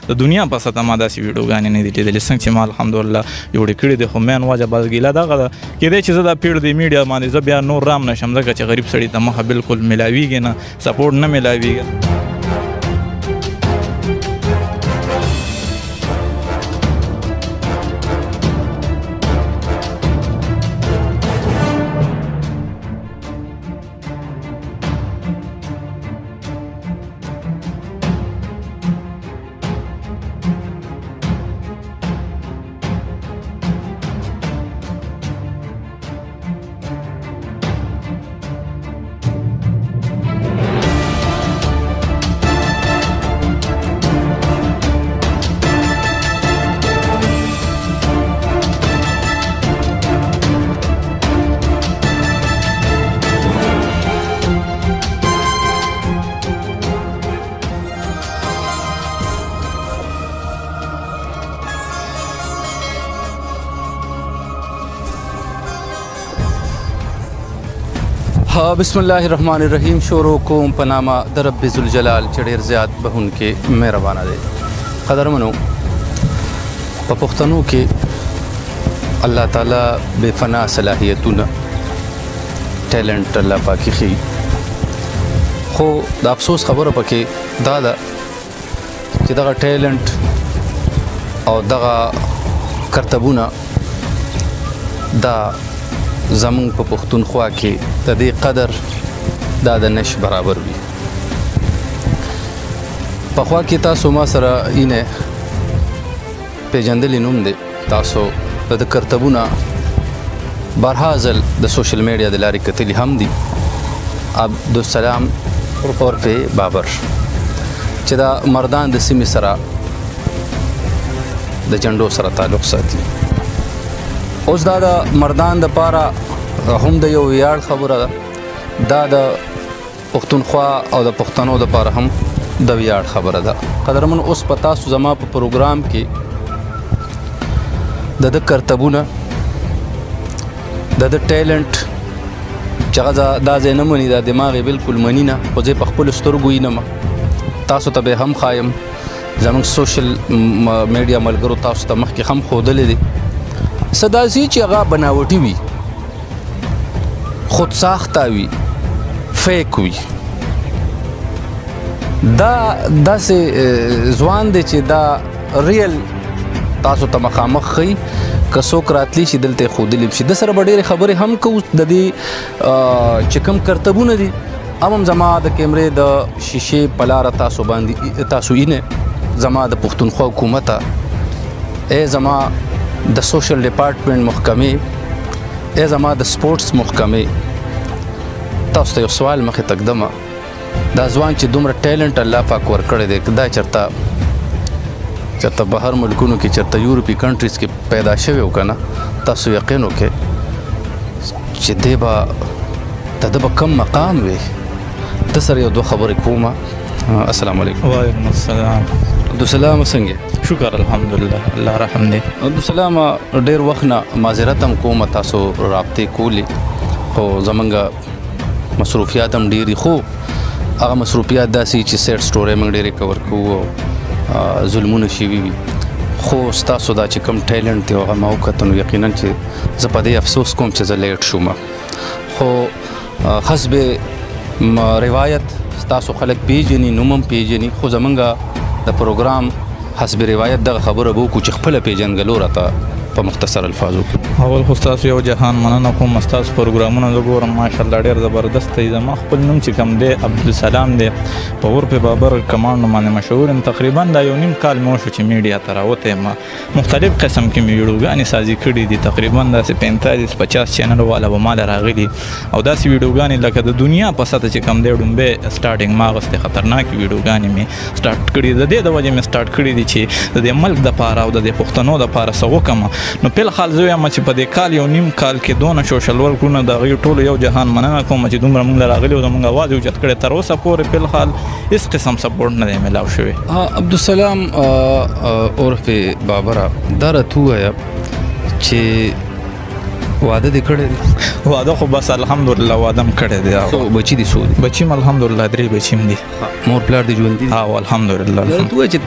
د دنیا په سطحه ما داسې ویډیوګانې نه دي لیدلې څنګه چې ما الحمدلله جوړې کړي دي خو مین وجه بس ګیله دغه ده کېدای چې زه دا پیړ د میډیا باندې زه بیا نور رام نشم ځکه چې غریب سړي ته مخه بالکل میلاویږي نه سپورټ نه میلاویږي بسم الله الرحمن الرحیم شروع کوم په نامه د رب ذوالجلال چې ډېر زیات بخښونکی مهربانه دی قدرمنو په پښتنو کې الله تعالی بې فنا صلاحیتونه ټیلنټ الله پاک ښیي خو د افسوس خبره پکې دا ده چې دغه ټیلنټ او دغه کرتبونه دا زمونږ په پښتونخوا کې د دې قدر دا د نش برابر وي پخوا کې تاسو ما سره اینه پیژندلی نوم دی تاسو د کرتبونه بارها ځل د سوشل میډیا د لارې کتلي هم دي عبدالسلام عرف بابر چې دا مردان د سیمې سره د جنډو سره تعلق ساتي اوس دا د مردان د پاره هم د یو ویاړ خبره ده دا د پښتونخوا او د پښتنو د پاره هم د ویاړ خبره ده قدرمن اوس په تاسو زما په پروګرام کې د کرتبونه د ټیلنټ چې هغه دا ځای نه مني دا دماغ یې بالکل مني نه خو زه په خپلو سترګو وینم تاسو ته به هم ښایم زموږ سوشل میډیا ملګرو تاسو ته مخکې هم ښودلی دی څه داسې چې هغه بناوټي وي خود ساخته وي فیک وي دا داسې ځوان دی چې دا ریل تاسو ته مخامخ ښیي که څوک راتلی شي دلته یې ښودلی شي د سره به ډېرې خبرې هم کوو د دې چې کوم کرتبونه دي هم زما د کیمرې د شیشې په لاره تاسو باندې تاسو اینه زما د پښتونخوا حکومته ای زما د سوشل ډپارټمنټ محکمې ای زما د سپورټس محکمې تاسو ته یو سوال مخې تقدمه دا ځوان چې دومره ټیلنټ الله پاک ورکړی دی دا چېرته بهر ملکونو کې چېرته یورپي کنټریز کې پیدا شوی و که نه تاسو یقین وکړئ چې دی به د ده به کم مقام وي ده سره یو دوه خبرې کومه السلام علیکم وعلیکم السلام عبدالسلام څنګه شکر الحمدلله الله رحم دی عبدالسلام ډېر وخت نه معذرت هم کوم تاسو رابطې کولې خو زمونږ مصروفیات هم ډېرې خو هغه مصروفیات داسې چې سیټ سټورۍ موږ ډېرې کور کوو او ظلمونه شوي وي خو ستاسو دا چې کوم ټیلنټ دی هغه ما وکتل نو یقینا چې زه په دې افسوس کوم چې زه لیټ شوم خو حسب روایت ستاسو خلک پیژني نوم هم پیژني خو زمونږ د پروګرام حسب روایت دغه خبره به وکړو چې خپله پیژنګلو راته په مختصر الفاظو کې اول خو ستاسو یو جهان مننه کوم ستاسو پروګرامونه زه ګورم ماشاءالله ډېر زبردست دی زما خپل نوم چې کوم دی عبدالسلام دی په عرف بابر کمانډ باندې مشهور یم تقریبا دا یو نیم کال مې وشو چې میډیا ته راوتی یم مختلف قسم کې مې ویډیوګانې سازي کړي دي تقریبا داسې 45-50 چینل والا به ماله راغلي او داسې ویډیوګانې لکه د دنیا په سطحه چې کوم دی ډومبې سټارټینګ ما اغوستې خطرناکې ویډیوګانې مې سټارټ کړي د دې د وجې مې سټارټ کړي دي چې د دې ملک دپاره او د دې پښتنو دپاره څه وکړم نو فل حال زه وایم چې په دې کال یو نیم کال کې دونه سوشل ورکونه د هغوی ټولو یو جهان مننه کوم چې دومره موږ له راغلي او زموږ اواز یې اوچت کړی تر اوسه پورې فل حال هېڅ قسم سپورټ نه دی میلاو شوی عبدالسلام عرف بابره دا راته ووایه چې واده دې کړی دی؟ واده خو بس الحمدلله واده م کړی دی. بچي دي څو دي؟ بچي م الحمدلله 3 بچي م دي. مور پلار دې ژوندي دي؟ او الحمدلله. ته وایې چې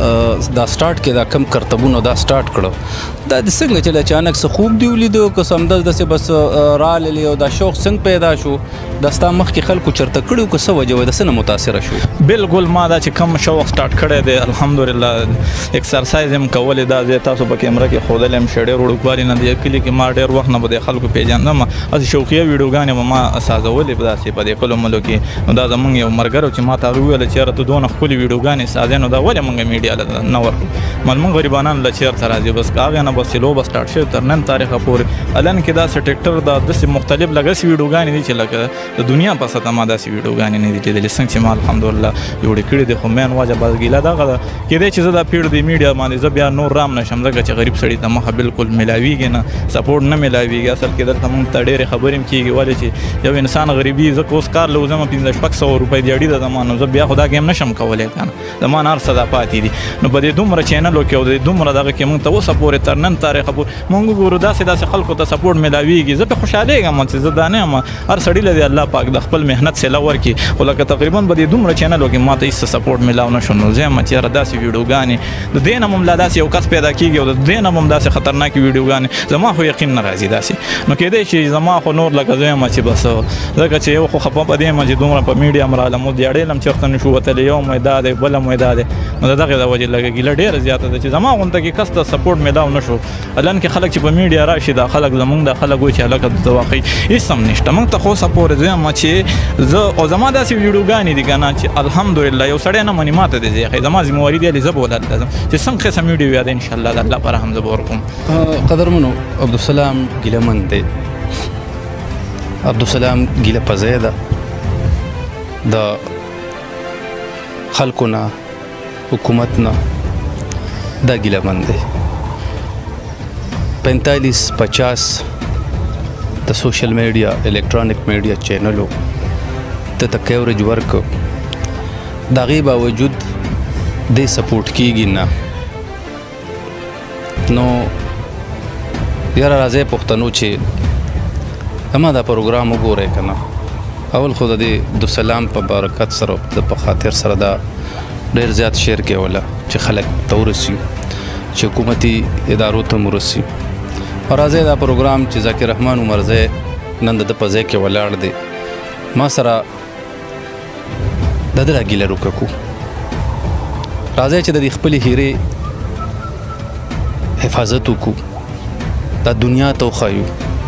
تا دا سټارټ کې دا کم کرتبونه دا سټارټ کړو دا د څنګه چې اچانک څه خوب دی ولیدو که سمدس داسې بس راغلی او دا شوق څنګه پیدا شو دا ستا مخکې خلکو چرته کړي که څه وجه وه د څه نه متاثره شوې؟ بالکل ما دا چې کم شوق سټارټ کړی دی الحمدلله ایکسرسایز هم کولی دا زه تاسو په کیمره کې ښودلی یم چې ډېر وړوکوالي نه دی کلي کې ما ډېر وخت نه به د خلکو پېژندم هسې شوقیه ویډیوګانې به ما سازولې داسې په دې کلو ملو کې نو دا زمونږ یو ملګری چې ما ته هغه وویله چې یاره ته دونه ښکلې ویډیوګانې سازې نو دا ولې مونږ میډیا نه ورکړو ملمون غریبانان له چېرته راځي بس هغې نه بس لوبه سټارټ شوې تر نن تاریخه پورې الان کې داسې ټیکټر دا داسې مختلف لږ ویډیوګانې دي چې لکه د دنیا په سطحه ما داسې ویډیوګانې نه دي لیدلې څنګه چې ما الحمدلله جوړې کړي دي خو مین وجه بس ګیله دغه ده کېدی چې زه دا پیډ د میډیا باندې زه بیا نور رام نشم ځکه چې غریب سړي ته مخه بالکل میلاویږي نه سپورټ نه میلاویږي اصل کې دلته مونږ ته ډېرې خبرې هم کېږي ولې چې یو انسان غریبي زه که اوس کار له وځم 500-600 روپۍ دیاړي ده زما نو زه بیا خو دا ګیم نشم کولی که نه زما نه هر څه دا پاتې دي نو په دې دومره چینلو کې او د دومره دغه کې مونږ ته اوسه پورې تر نن تاریخه پورې مونږ وګورو داسې خلکو ته سپورټ میلاویږي زه پرې خوشحالېږم چې زه دا نه یم هر سړي له دې الله پاک د خپل محنت سیله ورکړي خو لکه تقریبا په دې دومره چینلو کې ما ته هېڅ سپورټ میلاو نه شو نو زه یم چې یاره داسې ویډیوګانې د دې نه هم لا داسې یو کس پیدا کېږي او د دې نه هم داسې خطرناکې ویډیوګانې زما خو یقین نه راځي داسې نو کېدی شي زما خو نور لکه زه یم چې بس ځکه چې یو خو خفه په دې یم چې دومره په میډیا م راغلم اوس دیاړېل هم چېرته نه شو وتلی یو مو دا دی بله مو دا دی نو د دغې د وجې لږه ګیله ډېره زیاته ده چې زما غونته کې کس ته سپورټ میلاو نه شو الان کې خلک چې په میډیا راشي دا خلک زمونږ دا خلک وایي چې هلکه د واقعي هېڅ هم نشته موږ ته خو اوسه پورې زه یم چې زه او زما داسې ویډیوګانې دي که نه چې الحمدلله یو سړی نه مني ما ته دې زه یې زما ذمواري دی زه به ولته ځم چې څنګه قسم ویډیو ویا ده انشاءالله د الله په رحم زه به ورکوم قدرمنو عبدالسلام ګیلهمن دی عبدالسلام ګیله پزی ده د خلکو نه حکومت نه دا ګیلهمن دی 45-50 د سوشل میډیا الکترونیک میډیا چینلو ته ته کوریج ورک د هغې باوجود دی سپورټ کیږي نه نو یاره راځئ پښتنو چې زما دا پروګرام وګورئ که نه اول خو د دې عبدالسلام په برکت سره د په خاطر سره دا ډېر زیات شیر کوله چې خلک ته ورسي چې حکومتي ادارو ته م ورسي او راځئ دا پروګرام چې ذاکر رحمان عمرزی نن د ده په ځای کې ولاړ دی ما سره د ده دا ګیله روکه کړو راځئ چې د دې خپلې هیرې حفاظت وکړو دا دنیا ته وښایو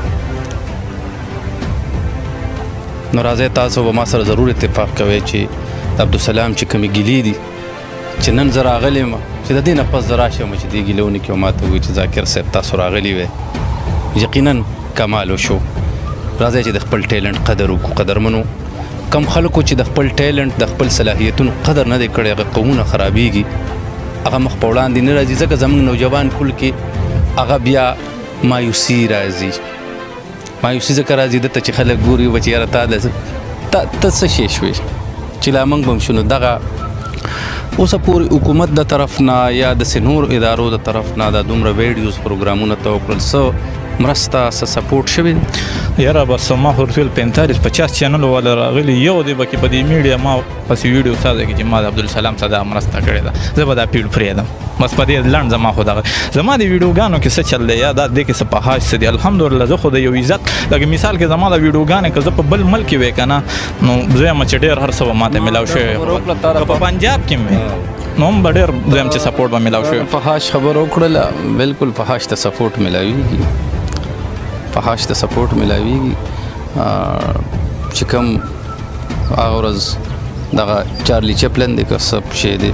نو راځئ تاسو به ما سره ضرور اتفاق کوئ چې د عبدالسلام چې کومې ګیلې دي چې نن زه راغلی یم چې د دې نه پس زه راشم چې دې ګیله ونکړي او ما ته ووایي چې ذاکر صاحب تاسو راغلي وی یقینا کمال وشو راځئ چې د خپل ټیلنټ قدر وکړو قدرمنو کم خلکو چې د خپل ټیلنټ د خپل صلاحیتونو قدر نه دی کړی هغه قومونه خرابېږي هغه مخ په وړاندې نه راځي ځکه زموږ نوجوان کل کې هغه بیا مایوسي راځي مایوسي ځکه راځي دته چې خلک ګوري به چې یاره ته څه شی شوې چې لا موږ به هم شو نو دغه اوسه پورې حکومت د طرف نه یا داسې نور ادارو د طرف نه دا دومره ویډیوز پروګرامونه ته وکړل څه مرسته څه سپورټ شوی یاره بس ما خو ورته ویل 45-50 چینلو والا راغلي یو دی به کې په دې میډیا ما پسې ویډیو سازه کې چې ما د عبدالسلام څه دا مرسته کړې ده زه به دا پیډ پرېږدم بس په دې لنډ زما خو دغه زما د ویډیوګانو کې څه چل دی یا دا دې کې څه پهاج څه دي الحمدلله زه خو د یو عزت لکه مثال کې زما د ویډیوګانې که زه په بل ملک کې وی که نه نو زه یم چې ډېر هر څه به ما ته میلاو شوی په پنجاب کې م نو هم به ډېر زه یم چې سپورټ به میلاو شوی فحاش خبر وکړله بلکل فحاش ته سپورټ میلاویږي فحاش ته سپورټ میلاویږي چې کوم هغه ورځ دغه چارلی چپلن دی که څه شی دی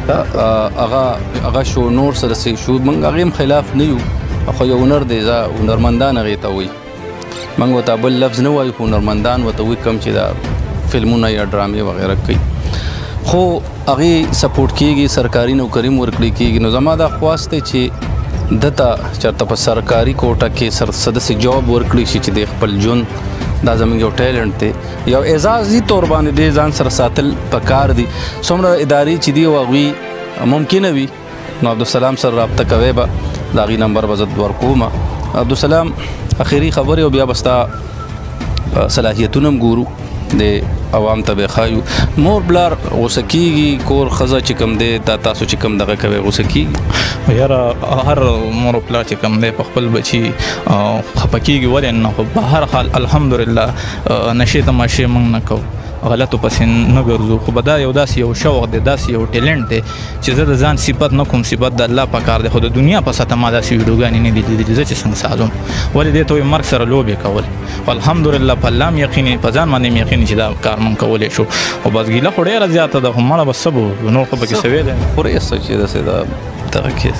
هغه شو نور سره داسې شو موږ هغې هم خلاف نه یو خو یو هنر دی هنرمندان هغې ته وایي موږ ورته بل لفظ نه وایو خو هنرمندان ورته وایي کوم چې دا فلمونه یا ډرامې وغیره کوي خو هغې سپورټ کېږي سرکاري نوکري م ورکړی کېږي نو زما دا خواست دی چې دته چېرته په سرکاري کوټه کې څه داسې جواب ورکړي شي چې د خپل ژوند دا زموږ یو ټیلنټ دی یو اعزازي طور باندې دی ځان سره ساتل پکار دي څومره ادارې چې دي او هغوی ممکنه وي نو عبدالسلام سره رابطه کوئ به د هغې نمبر به زه ورکوم عبدالسلام اخیری خبرې او بیا بستا صلاحیتونه هم ګورو د عوام ته به خایو مور بلار غوسه کیږي کور ښځه چې کوم دی تاسو چې کوم دغه کوي غوسه کیږي یاره هر مور او پلار چې کوم دی په خپل بچي خفه کیږي ولې نه خو په هر حال الحمدلله نشې تماشې موږ نه کوو غلطو پسې نه ګرځو خو به دا یو داسې یو شوق دی داسې یو ټیلنټ دی چې زه د ځان صفت نه کوم صفت د الله په کار دی خو د دنیا په سطح ما داسې ویډیوګانې نه دي لیدلي زه چې څنګه سازم ولې دې ته وایي مرګ سره لوبې کول الحمدلله په الله م یقیني په ځان باندې م یقیني چې دا کار موږ کولی شو او بس ګیله خو ډېره زیاته ده خو مړه به څه به نور خو پکې څه ویلی خورې څه چې داسې دا دغه کې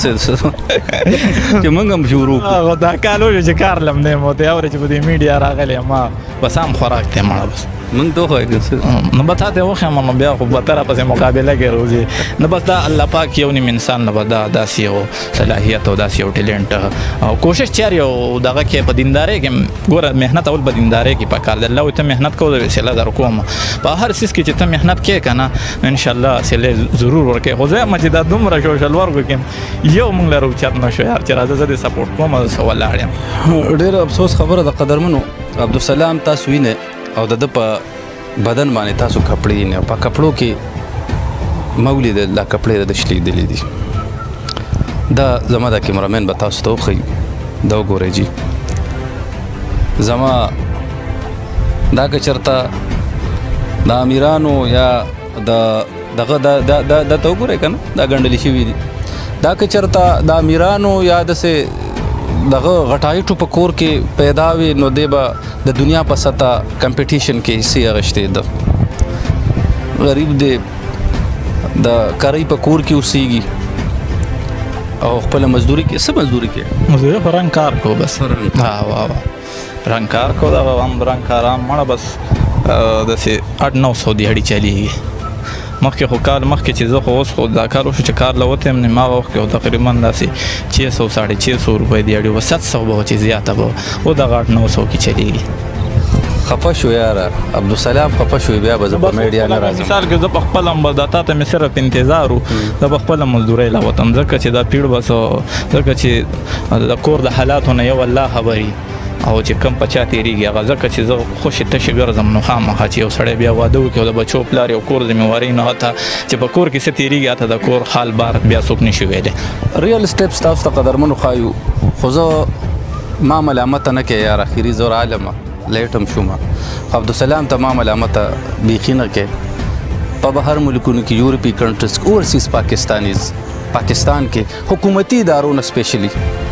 چې موږ هم شروع کړو دا کال وشو چې کار لم دی مو ته اورې چې په دې میډیا راغلی ما بس هم خوراک دی مړه بس موږ ته وخوایو نو به تا ته وښیم نو بیا خو بهتره پسې مقابله کې روزي نو بس دا الله پاک یو نیم انسان نه به دا داسې یو صلاحیت او داسې یو ټیلنټ او کوشش چاري او دغه کې په دیندارۍ کې ګوره محنت اول په دیندارۍ کې پکار دی الله وایي ته محنت کوه د وسیله در کوم په هر څیز کې چې ته محنت کوې که نه انشاءالله وسیلې ضرور ورکوې خو زه یم چې دا دومره سوشل ورکو کې یو موږ له روچت نه شو یار چې راځه زه دې سپورټ کوم او زه ولاړ یم ډېر افسوس خبره د قدرمنو عبدالسلام تاسو وینئ او د ده په بدن باندې تاسو کپړې نه په کپړو کې مولید لا کپړې د شلیدلې دي دا زما د کیمرامین به تاسو ته وښیي دا وګورئ جی زما دا که چېرته د امیرانو یا دغه دا ته وګورئ که نه دا ګنډلې شوي دي دا که چېرته د امیرانو یا داسې دغه غټایټو په کور کې پیدا وي نو دی به د دنیا په سطح کمپټیشن کې حصې اخیستې ده غریب دی د کرۍ په کور کې اوسېږي او خپله مزدوري کې څه مزدوري کې مزدوري خو رنګ کار کو بس رنګ کار کو دغه هم رنګ کاران مړه بس داسې 800-900 دیهړي چلیږي مخکې خو کال مخکې چې زه خو اوس خو دا کار وشو چې کار له وتی یم نیم هغه وخت کې خو تقریبا داسې 600-650 روپۍ دیهړي و 700 به و چې زیاته به و دغه 800-900 کې چلیږي خفه شو یاره عبدالسلام خفه شو بیا به زه په میډیا نه راځم مثال کې زه په خپله هم دا تا ته مې صرف انتظار و زه په خپله مزدورۍ له وتم ځکه چې دا پیړ به ځکه چې د کور د حالاتو نه یو الله خبري او چې کم په چا تېرېږي هغه ځکه چې زه خوشې تشې ګرځم نو خامخا چې یو سړی بیا واده وکړي او د بچو پلار یو کور ذمهواري نه هته چې په کور کې څه تېرېږي هته د کور حال بار بیا څوک نه شي ویلی ریل سټیپس تاسو ته قدرمنو ښایو خو زه ما ملامته نه کوې یار اخري زور عالمه لیټ هم شومه عبدالسلام ته ما ملامته بیخي نه کوې په بهر ملکونو کې یورپي کنټریز اوورسیز پاکستان کې حکومتي ادارو نه سپیشلی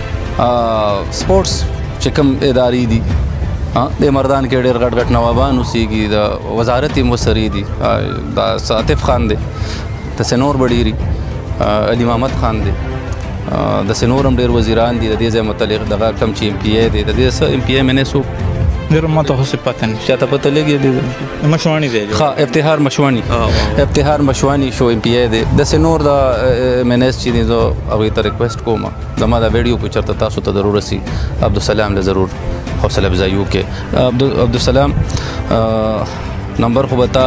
سپورټس چې کوم ادارې دي د مردان کې ډېر غټ نوابان اوسېږي د وزارت یې مصري دي دا عاطف خان دی د سنور بډیري علي محمد خان دی د سنور هم ډېر وزیران دي د دې ځای متعلق دغه کم چې ایم پی ای دی د دې څه ایم پی ای مې نه څوک ډېر ما ته خو څه پته نه چاته پته لګي دی مشواني دی ښه افتخار مشواني شو ایم پی ای دی داسې نور د مینس چې دي زه هغوی ته ریکویسټ کوم زما دا ویډیو که چېرته تاسو ته ضرور رسي عبدالسلام له ضرور حوصله افزایي وکړئ عبدالسلام نمبر خو به تا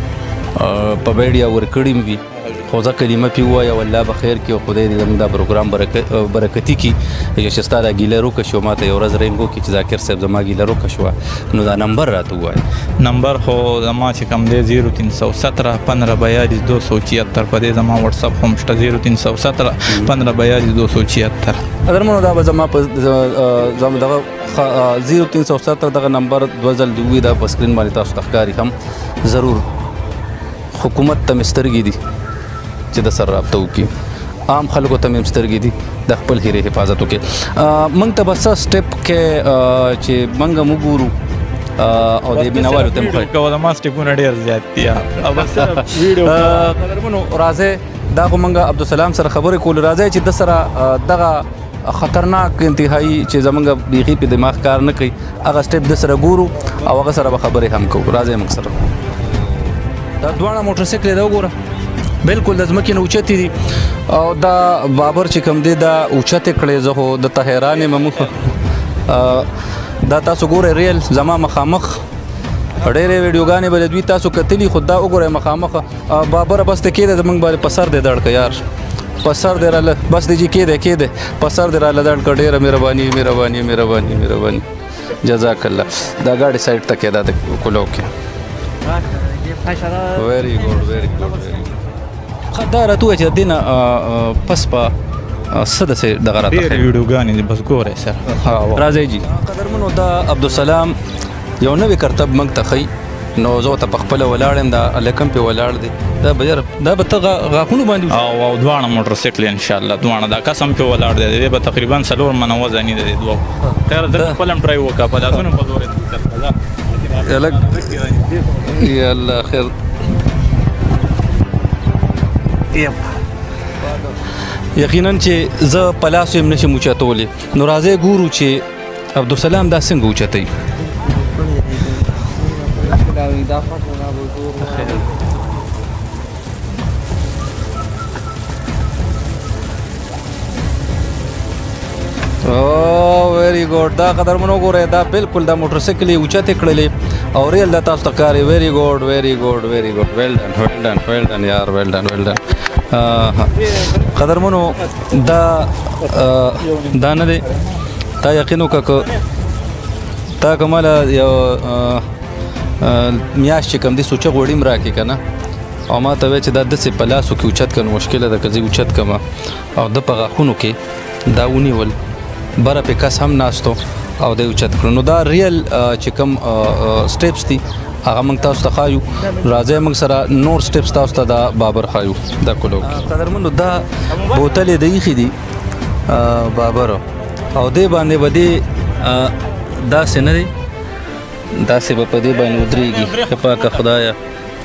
په ویډیا ورکړی وي خو زه کلمه پې ووایه والله به خیر کړي او خدای دې زموږ دا پروګرام برکتي کړي چې ستا دا ګیله روکه شوه ما ته یو ورځ رنګ وکړي چې ذاکر صاحب زما ګیله روکه شوه نو دا نمبر راته ووایه نمبر خو زما چې کوم دی 0317 1542 276 په دې زما وټساپ هم شته 0317 1542 276 قدرمنو دا به زما په دغه 0317 دغه نمبر 2002 دا په سکرین باندې تاسو ته ښکاري هم ضرور حکومت ته مې سترګې دي چې د سره رابطه وکړي عام خلکو ته مې سترګې دي د خپل هیرې حفاظت وکړي موږ ته به څه سټیپ کې چې موږ هم وګورو او د مینوالو ته مخ کوه د ما سټیپونه ډېر زیات دي او بس ویډیو قدرمنو راځئ دا خو موږ عبدالسلام سره خبرې کولو راځئ چې د سره دغه خطرناک انتهایی چې زمونږ بیخي په دماغ کار نه کوي هغه سټیپ د سره ګورو او هغه سره به خبرې هم کوو راځئ موږ سره دا دواړه موټر سایکل دا وګوره بالکل د ځمکې نه اوچتې دي او دا بابر چې کوم دی دا اوچتې کړې زه خو د ته حیران یم دا تاسو ګورئ ریل زما مخامخ ډېرې ویډیوګانې به د دوی تاسو کتلي خو دا وګورئ مخامخ بابره بس ته کېده زموږ باندې په سر دی دړ که یار پسر دی راله بس دی جی کېده پسر دی راله دړ کړ ډېره مهرباني جزاک الله دا ګاډي سایډ ته کېده د کلو کې ویری ګوډ دا راته ووایه چې د دې نه پس په څه داسې دغه راته ډېرې ویډیوګانې دي بس ګورئ سر راځئ جي قدرمنو دا عبدالسلام یو نوی کرتب موږ ته ښیي نو زه ورته پخپله ولاړ یم دا هلکم پې ولاړ دی دا به ته غاښونو باندې او دواړه موټر سایکل انشاءالله دواړه دا کس هم پې ولاړ دی دی به تقریبا 4 منه وزني دی دوه خیر دلته خپل هم ډرایو وکړه په لاسونو په زور یې یا الله خیر یقینا چې زه په لاسو یم نشم اوچتولی نو راځئ ګورو چې عبدالسلام دا څنګه اوچتوي ویری ګوډ دا قدرمنو ګورئ دا بالکل دا موټر سایکل یې اوچتې کړلې او ریل دا تاسو ته ښکاري ویری ګوډ ویل ډن یار ویل ډن قدرمنو دا نه دی تا یقین وکړه که تا که ماله یو میاشت چې کوم دی سوچه غوړي م راکړې که نه او ما ته وایي چې دا داسې په لاسو کې اوچت کړه نو مشکله ده که زه اوچت کړم او ده په غاښونو کې دا ونیول بره پې کس هم ناستو او دی اوچت کړو نو دا ریل چې کوم سټیپس دي هغه موږ تاسو ته ښایو راځئ موږ سره نور سټیپس تاسو ته دا بابر ښایو دا کلو قدرمنو دا بوتلې د ایښي دي بابر او دې باندې به دې داسې نه دی داسې به په دې باندې ودرېږي ښه پاکه خدایه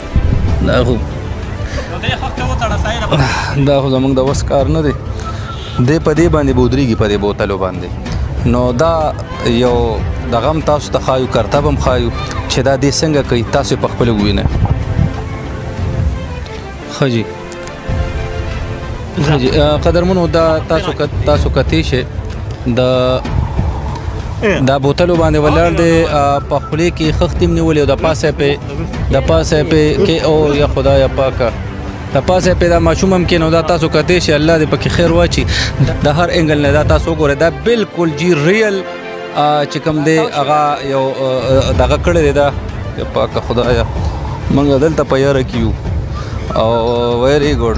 دا خو زموږ د وس کار نه دی دې په دې باندې به ودرېږي په دې بوتلو باندې نو دا یو دغه هم تاسو ته ښایو کرتب هم ښایو چې دا دې څنګه کوي تاسو یې په خپله ووینئ ښه جي قدرمنو دا تاسو کتی شئ دا بوتلو باندې ولاړ دی په خولې کې خښتې م نیولې او د پاسه پې کې او یا خدایه پاکه د پاسه پې دا ماشوم هم کې نو دا تاسو کتی شئ الله دې پکې خیر واچي د هر انګل نه دا تاسو وګورئ دا بالکل جي ریل چې کوم دی هغه یو دغه کړی دی دا پاکه خدایه موږ دلته په یاره کې یو او ویری ګوډ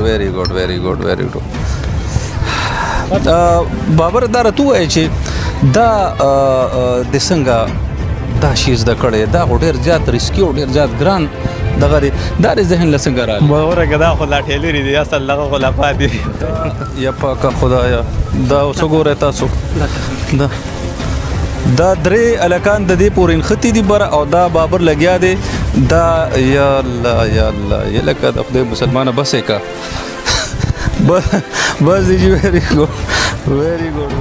بابر دا راته ووایه چې دا د څنګه دا شی زده کړی دا خو ډېر زیات ریسکي او ډېر زیات ګران دغه دی دا د ذهن له څنګه راغلی ورګه دا خو لا ټیلري دي اصل دغه خو لا پاتې دي یا پاکه خدایه دا اوس وګورئ تاسو دا درې هلکان د دې پورې نښتي دي بره او دا بابر لګیا دی دا یا الله یا لکه د خدای مسلمانه بس یې که بس دی جي ویری ګوډ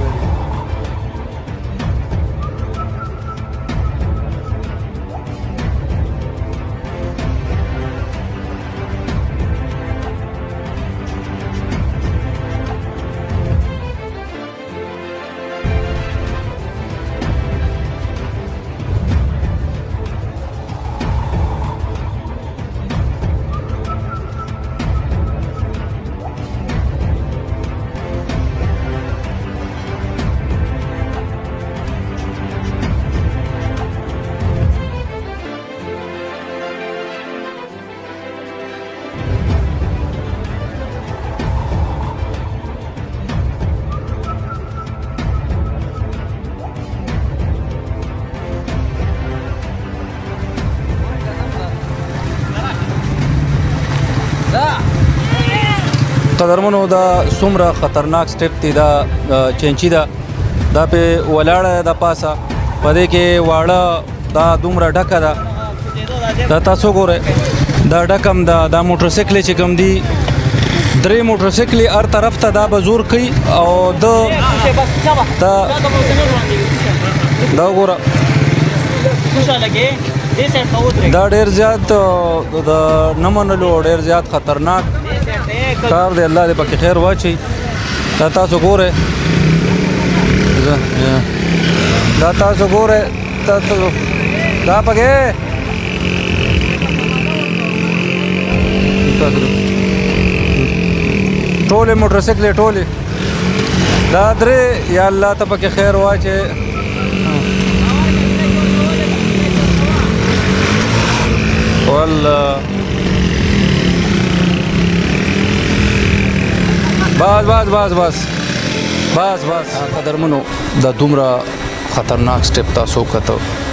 قدرمنو دا څومره خطرناک سټیپ دی دا چینچي ده دا پې ولاړه ده د پاسه په دې کې واړه دا دومره ډکه ده دا تاسو ګورئ دا ډکم ده دا موټر سایکلې چې کوم دي 3 موټر سایکلې هر طرف ته دا به زور کوي او دا وګوره دا ډېر زیات د نه منلو ډېر زیات خطرناک کار دی الله دې پکې خیر واچوي دا تاسو ګورئ دا پکې ټولې موټرسایکلې ټولې دا درې یا الله ته پکې خیر واچې والله بس قدرمنو دا دومره خطرناک سټپ تاسو وکړو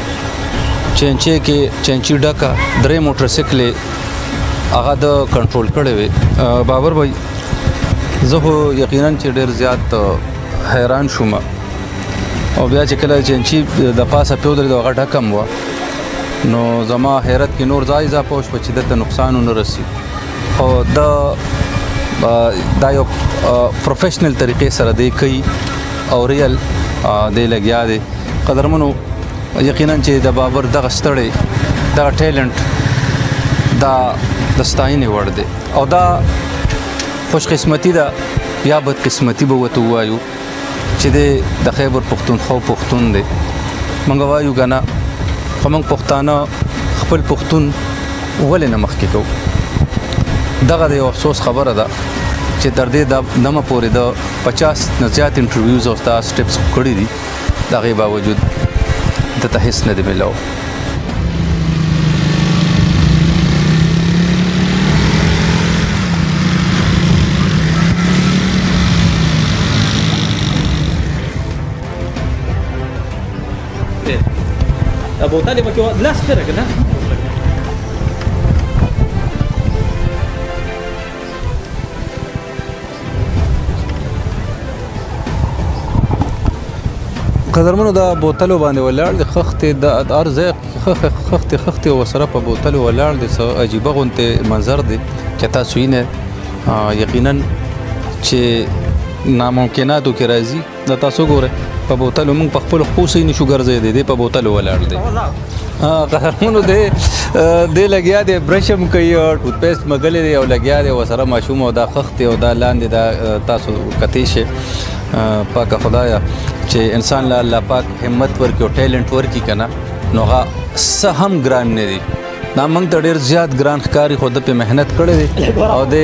چینچي ډکه درې موټرسایکلې هغه د کنټرول کړی وي بابر بھائی زه خو یقینا چې ډېر زیات حیران شوم او بیا چې کله چینچي د پاسه پیودرې د هغه ډکم وه نو زما حیرت کې نور ځای اضافه وشوه چې دته نقصان ونه رسي خو دا یو پروفیشنل طریقې سره دی کوي او ریل دی لګیا دی قدرمنو یقینا چې د بابر دغه ستړی دغه ټیلنټ دا د ستاینې وړ دی او دا خوش قسمتي ده یا بد قسمتي به ورته ووایو چې د خیبر پښتونخوا پښتون دی موږ وایو که نه خو موږ پښتانه خپل پښتون ولې نه مخکې کوو دغه د یو افسوس خبره ده چې تر دې دمه پورې د 50 نه زیات انټرویوز او دا سټپس کړي دي د هغې باوجود دته هېڅ نه دی میلاو ابو طالب کې لاس سره کنه قدرمنو دا بوتلو باندې ولاړ دي خختې د ارزه خختې وسره په بوتلو ولاړ دي څه عجیبه غونته منظر دی چې تاسو یې یقینا چې ناممکناتو کې راځي دا تاسو ګوره په بوتلو موږ په خپل خوسې نشو ګرځېدی دی په بوتلو ولاړ دی قهرمانو دی لګیا دی برشم کوي ټوت پیسټ مګلې دی او لګیا دی وسره ماشوم او دا خختې او دا لاندې دا تاسو کتی شي پاکه خدایا چې انسان له الله پاک همت ورکړي او ټیلنټ ورکړي که نه نو هغه څه هم ګران نه دي دا موږ ته ډېر زیات ګران ښکاري خو د پې محنت کړی دی او د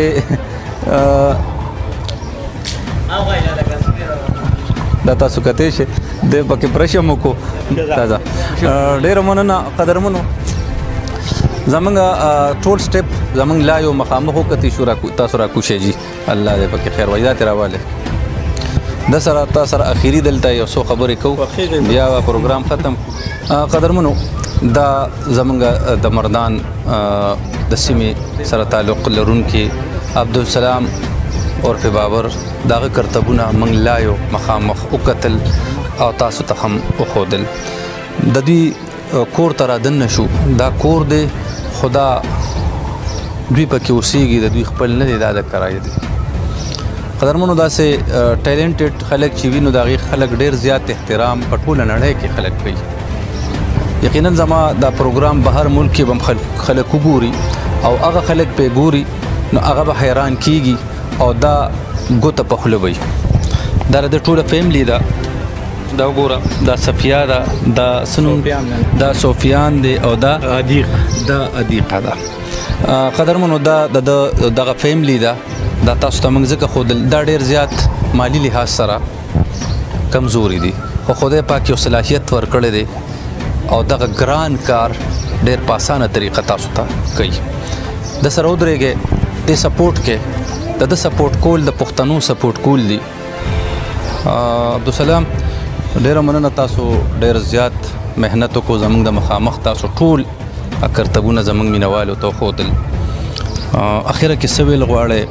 دا تاسو کتی شي د پکې برشم وکړو تازه ډېره مننه قدرمنو زمونږ ټول سټپ زمونږ لا یو مخامخ وکتې شو تاسو راکوشئ جي الله دې پکې خیر وایي دا ترې راوالی د سره تا سره اخیری دلته یو څو خبرې کوو بیا پروګرام ختم قدرمنو دا زمونږ د مردان د سیمې سره تعلق لرونکي عبدالسلام عرف بابر داغه کرتبونه موږ لا یو مخامخ وکتل او تاسو ته هم وښودل د دوی کور ته رادننه شو دا کور دی خدا دوی پکې اوسېږي د دوی خپل نه دی دا د کرایه دی قدرمنو داسې ټیلنټډ خلک چې وي نو د هغې خلک ډېر زیات احترام په ټوله نړۍ کې خلک کوي یقینا زما دا پروګرام بهر ملک کې به خلک وګوري او هغه خلک پې ګوري نو هغه به حیران کیږي او دا ګوته په خوله وي دا د ټوله فیملی ده دا وګوره دا صفیه ده دا سنوم دا سفیان دی او دا عدیقه ده قدرمنو دا دغه فیملی ده دا تاسو ته موږ ځکه ښودل دا ډېر زیات مالی لحاظ سره کمزوري دي خو خدای پاک یو صلاحیت ورکړی دی او دغه ګران کار ډېر په اسانه طریقه تاسو ته کوي د سره ودرېږئ دې سپورټ کې د سپورټ کول د پښتنو سپورټ کول دي عبدالسلام ډېره مننه تاسو ډېر زیات محنت وکړو زموږ د مخامخ تاسو ټول کرتبونه زموږ مینوالو ته وښودل اخره کې څه ویل غواړئ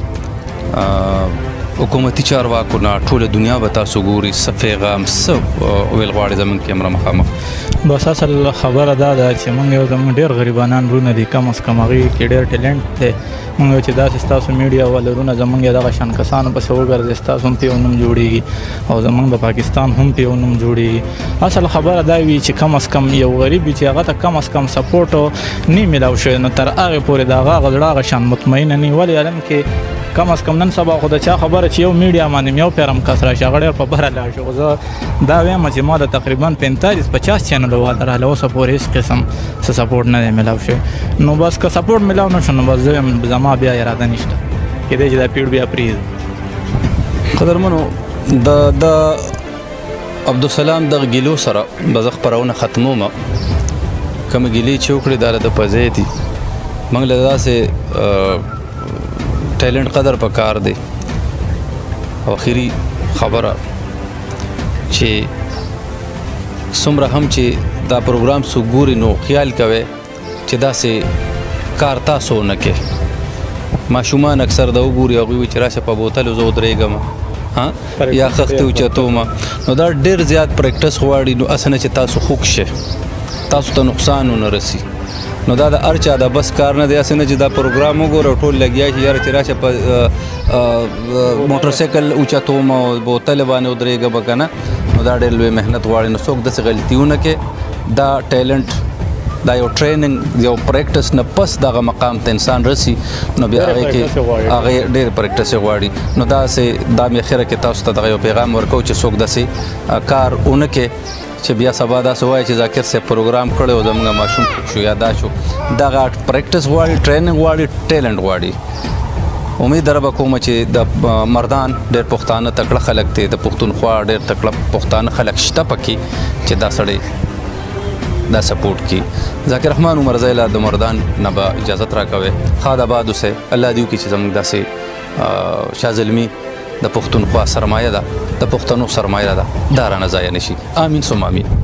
حکومتي چارواکو نه ټوله دنیا به تاسو ګوري څه پیغام څه ویل غواړئ زموږ کیمره مخامخ بس اصل خبره دا ده چې موږ یو زموږ ډېر غریبانان وروڼه دي کم از کم هغې کې ډېر ټیلنټ دی موږ چې داسې ستاسو میډیا ولرونه زموږ یې دغه شان کسانو پسې وګرځئ ستاسو هم پې یو نوم جوړېږي او زموږ د پاکستان هم پې یو نوم جوړېږي اصل خبره دا وي چې کم از کم یو غریب وي چې هغه ته کم از کم سپورټ نه میلاو شوی نو تر هغې پورې د هغه زړه هغه شان مطمئنه نه ولې علم کې کم از کم نن سبا خو د چا خبره چې یو میډیا باندې یو پیرم کس راشي هغه ډېر په بره لاړ شي خو زه دا وایم چې ما د تقریبا 45-50 چینلو والا راغله اوسه پورې هېڅ قسم څه سپورټ نه دی میلاو شوی نو بس که سپورټ میلاو نه شو نو بس زه یم زما بیا اراده نشته کېدای چې دا پیړ بیا پرېږدم قدرمنو د عبدالسلام دغه ګیلو سره به زه خپرونه ختمومه. کومې ګیلې چې وکړې دا د په ځای دي. موږ له داسې ټیلنټ قدر په کار دی. او اخري خبره چې څومره هم چې دا پروګرام څوک ګوري نو خیال کوئ چې داسې کار تاسو ونه کې. ماشومان اکثر دا وګوري هغوی وایي چې راشه په بوتلو زه ودرېږم یا خښتې اوچتومه. نو دا ډېر زیات پریکټس غواړي. نو هسې نه چې تاسو خوږ شئ، تاسو ته نقصان ونه رسي. نو دا د هر چا د بس کار نه دی. هسې نه چې دا پروګرام وګوره ټول لګیا شي یاره چې راشه په موټرسایکل اوچتوم او بوتل باندې ودرېږم که نه. نو دا ډېر لوی محنت غواړي. نو څوک داسې غلطیونه کې دا ټیلنټ دا یو ټریننګ یو پریکټس نه پس دغه مقام ته انسان رسي نو بیا هغې کې هغې ډېر پریکټس یې غواړي. نو داسې دا مې اخره کې تاسو ته دغه یو پیغام ورکوو چې څوک داسې کار ونه کې چې بیا سبا داسې وایي چې ذاکر صاحب پروګرام کړی و زموږ ماشوم شو یا دا شو. دغه پریکټس غواړي، ټریننګ غواړي، ټیلنټ غواړي. امید در به کومه چې د مردان ډېر پښتانه تکړه خلک دی، د پښتونخوا ډېر تکړه پښتانه خلک شته پکې چې دا سړی دا سپورټ کی. ذاکر رحمان عمر زیلا د مردان نه به اجازت راکوي. خاد آباد اوسئ. الله دې وکړي چې زموږ داسې شاه زلمي د پښتونخوا سرمایه ده، د پښتنو سرمایه ده، دا رانه ضایع نه شي. آمین ثم آمین.